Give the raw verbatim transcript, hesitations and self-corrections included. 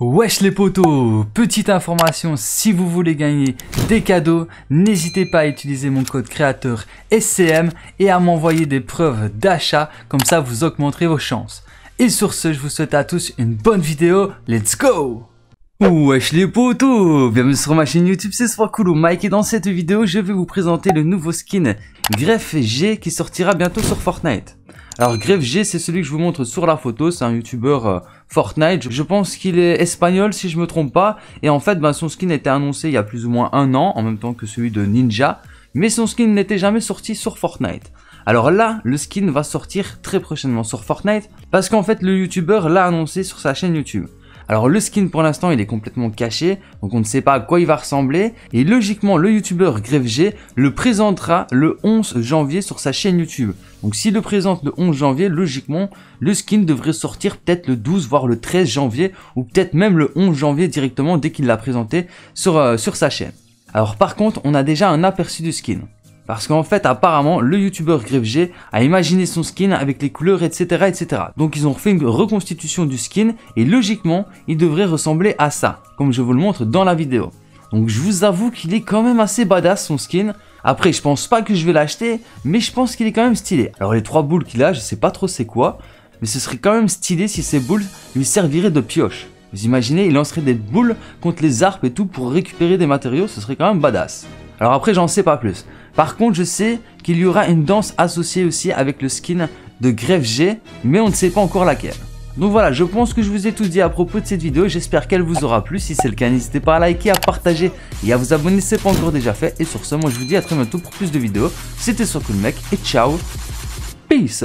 Wesh les potos, petite information, si vous voulez gagner des cadeaux, n'hésitez pas à utiliser mon code créateur S C M et à m'envoyer des preuves d'achat, comme ça vous augmenterez vos chances. Et sur ce, je vous souhaite à tous une bonne vidéo, let's go! Wesh les potos, bienvenue sur ma chaîne YouTube, c'est Swacooloo Mike et dans cette vidéo, je vais vous présenter le nouveau skin Grefg G qui sortira bientôt sur Fortnite. Alors Grefg G, c'est celui que je vous montre sur la photo, c'est un youtubeur euh, Fortnite, je pense qu'il est espagnol si je me trompe pas, et en fait bah, son skin a été annoncé il y a plus ou moins un an, en même temps que celui de Ninja, mais son skin n'était jamais sorti sur Fortnite. Alors là, le skin va sortir très prochainement sur Fortnite, parce qu'en fait le youtubeur l'a annoncé sur sa chaîne YouTube. Alors le skin pour l'instant il est complètement caché, donc on ne sait pas à quoi il va ressembler, et logiquement le youtubeur Grefg G le présentera le onze janvier sur sa chaîne YouTube. Donc s'il le présente le onze janvier, logiquement le skin devrait sortir peut-être le douze voire le treize janvier, ou peut-être même le onze janvier directement dès qu'il l'a présenté sur, euh, sur sa chaîne. Alors par contre on a déjà un aperçu du skin. Parce qu'en fait, apparemment, le youtubeur Grefg G a imaginé son skin avec les couleurs, et cetera, et cetera. Donc, ils ont fait une reconstitution du skin et logiquement, il devrait ressembler à ça, comme je vous le montre dans la vidéo. Donc, je vous avoue qu'il est quand même assez badass son skin. Après, je pense pas que je vais l'acheter, mais je pense qu'il est quand même stylé. Alors, les trois boules qu'il a, je sais pas trop c'est quoi, mais ce serait quand même stylé si ces boules lui serviraient de pioche. Vous imaginez, il lancerait des boules contre les arbres et tout pour récupérer des matériaux, ce serait quand même badass. Alors après, j'en sais pas plus. Par contre, je sais qu'il y aura une danse associée aussi avec le skin de Grefg G, mais on ne sait pas encore laquelle. Donc voilà, je pense que je vous ai tout dit à propos de cette vidéo, j'espère qu'elle vous aura plu. Si c'est le cas, n'hésitez pas à liker, à partager et à vous abonner si ce n'est pas encore déjà fait. Et sur ce, moi je vous dis à très bientôt pour plus de vidéos. C'était Swacooloo Mec et ciao, peace.